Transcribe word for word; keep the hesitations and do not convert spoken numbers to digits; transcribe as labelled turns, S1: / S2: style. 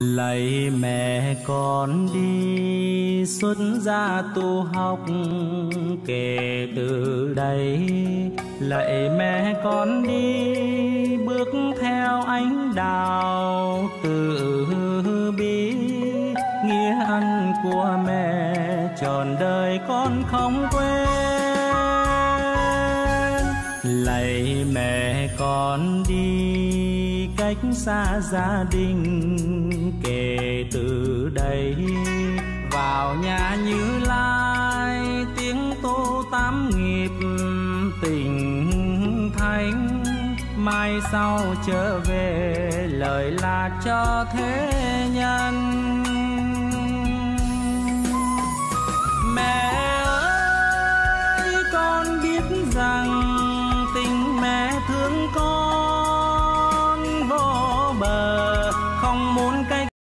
S1: Lạy mẹ con đi xuất gia tu học, kể từ đây lạy mẹ con đi bước theo ánh đạo từ bi. Nghĩa ân của mẹ trọn đời con không quên. Lạy mẹ con đi cách xa gia đình, kể từ đây vào nhà Như Lai tiếng tô tám nhịp tình thánh. Mai sau trở về lời là cho thế nhân.